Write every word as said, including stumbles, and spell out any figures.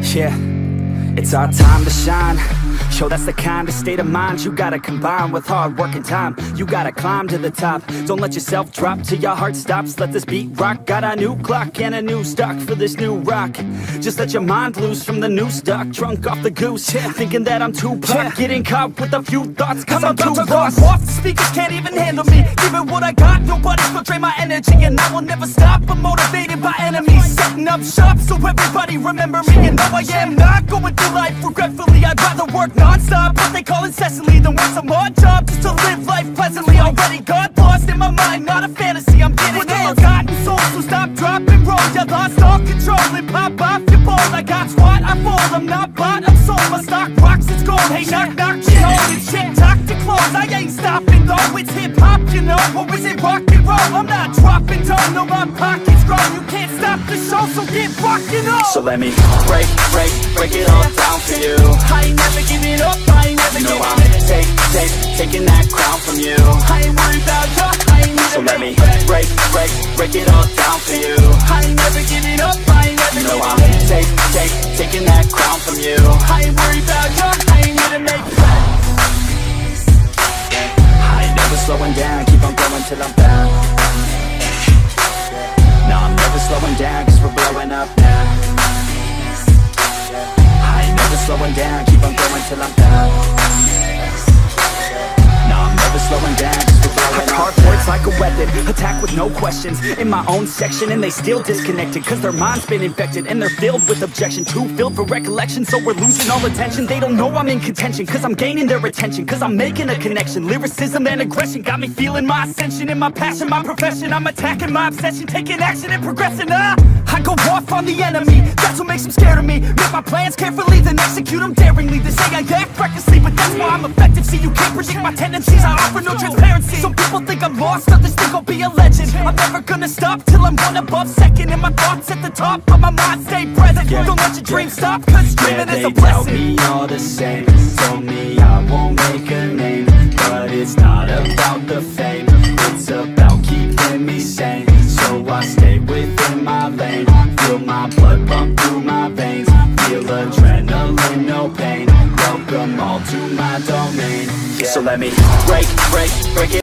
Yeah, it's our time to shine. Yo, that's the kind of state of mind you gotta combine with hard work and time. You gotta climb to the top. Don't let yourself drop till your heart stops. Let this beat rock. Got a new clock and a new stock for this new rock. Just let your mind loose from the new stock. Drunk off the goose, yeah. Thinking that I'm too pop. Yeah. Getting caught with a few thoughts cause I'm, I'm too lost. Off, the speakers can't even handle me. Giving what I got, nobody's gonna drain my energy. And I will never stop, I'm motivated by enemies. Setting up shop so everybody remember me. And no, I am not going through life regretfully. I'd rather work non-stop, what they call incessantly, then work some more job just to live life pleasantly. Already got lost in my mind, not a fantasy, I'm getting with a forgotten soul, so stop, drop, and roll. You lost all control and pop off your ball. I got squat, I fall, I'm not bought, I'm sold. My stock rocks, it's gold. Hey, knock, knock, shit, hold it, shit, talk to close. I ain't stopping though, it's hip-hop, you know. Or is it rock and roll? I'm not dropping down, no, my pocket's grown. You can't stop the show, so get rockin' on. So let me break, break, break it all down for you. I ain't never giving up, I ain't never you know giving I'm up. Take, take, taking that crown from you. I ain't worried about you, I ain't never. So let me break, break, break it all down for you. I ain't never giving up, I ain't never you know I'm take, take, taking that crown from you. I ain't worried about you, I ain't here to make plans. I ain't never slowing down, keep on going till I'm down. No, I'm never slowing down, cause we're blowing up now. I ain't never slowing down, keep on going till I'm down. No, I'm never slowing down, cause we're blowing up. Hard words like a weapon, attack with no questions. In my own section and they still disconnected, cause their mind's been infected and they're filled with objection. Too filled for recollection, so we're losing all attention. They don't know I'm in contention, cause I'm gaining their attention. Cause I'm making a connection, lyricism and aggression got me feeling my ascension. In my passion, my profession, I'm attacking my obsession. Taking action and progressing, ah I go off on the enemy, that's what makes them scared of me. Make my plans carefully, then execute them daringly. They say I act recklessly, but that's why I'm effective. See, you can't predict my tendencies, I offer no transparency. Some people think I'm lost, others think I'll be a legend. I'm never gonna stop till I'm one above second. And my thoughts at the top, but my mind stay present. Yeah. Don't let your dreams stop, cause dreaming yeah, is a blessing. They tell me all the same, told me I won't make a name. But it's not about the fame, it's about keeping me sane. So I stay within my lane, feel my blood pump through my veins. Feel adrenaline, no pain, welcome all to my domain. Yeah. So let me break, break, break it